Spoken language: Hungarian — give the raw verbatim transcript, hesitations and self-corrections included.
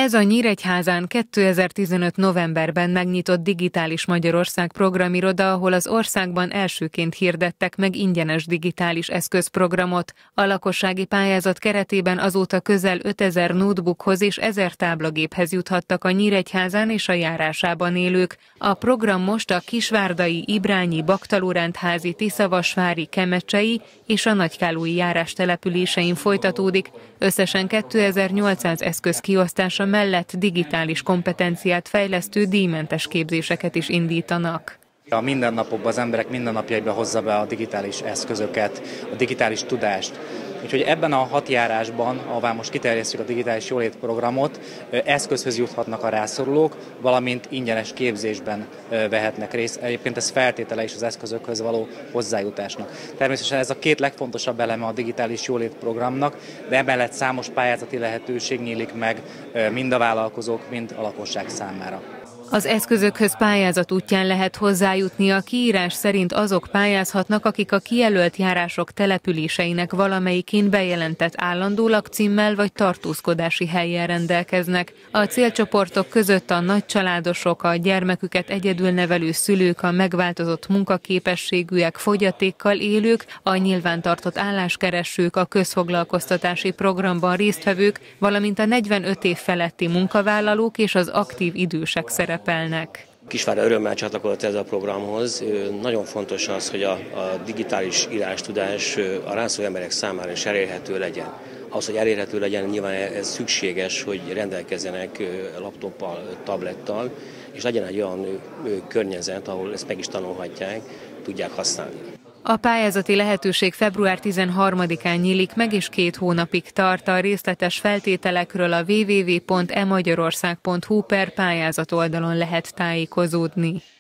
Ez a Nyíregyházán kétezer-tizenöt novemberben megnyitott Digitális Magyarország programiroda, ahol az országban elsőként hirdettek meg ingyenes digitális eszközprogramot. A lakossági pályázat keretében azóta közel ötezer notebookhoz és ezer táblagéphez juthattak a Nyíregyházán és a járásában élők. A program most a kisvárdai, ibrányi, baktalórántházi, tiszavasvári, kemecsei és a nagykálói járás településein folytatódik. Összesen kétezer-nyolcszáz eszköz kiosztása mellett digitális kompetenciát fejlesztő díjmentes képzéseket is indítanak. A mindennapokban az emberek mindennapjaiba hozza be a digitális eszközöket, a digitális tudást. Úgyhogy ebben a hat járásban, ahová most kiterjesztjük a digitális jólét programot, eszközhöz juthatnak a rászorulók, valamint ingyenes képzésben vehetnek részt. Egyébként ez feltétele is az eszközökhöz való hozzájutásnak. Természetesen ez a két legfontosabb eleme a digitális jólét programnak, de emellett számos pályázati lehetőség nyílik meg mind a vállalkozók, mind a lakosság számára. Az eszközökhöz pályázat útján lehet hozzájutni, a kiírás szerint azok pályázhatnak, akik a kijelölt járások településeinek valamelyikén bejelentett állandó lakcímmel vagy tartózkodási hellyel rendelkeznek. A célcsoportok között a nagycsaládosok, a gyermeküket egyedül nevelő szülők, a megváltozott munkaképességűek, fogyatékkal élők, a nyilvántartott álláskeresők, a közfoglalkoztatási programban résztvevők, valamint a negyvenöt év feletti munkavállalók és az aktív idősek szerepelnek. Kisvárda örömmel csatlakozott ez a programhoz. Nagyon fontos az, hogy a, a digitális írástudás a rászoruló emberek számára is elérhető legyen. Ahhoz, hogy elérhető legyen, nyilván ez szükséges, hogy rendelkezzenek laptoppal, tablettal, és legyen egy olyan környezet, ahol ezt meg is tanulhatják, tudják használni. A pályázati lehetőség február tizenharmadikán nyílik meg, és két hónapig tart. A részletes feltételekről a double-u double-u double-u pont e magyarország pont hu per pályázat oldalon lehet tájékozódni.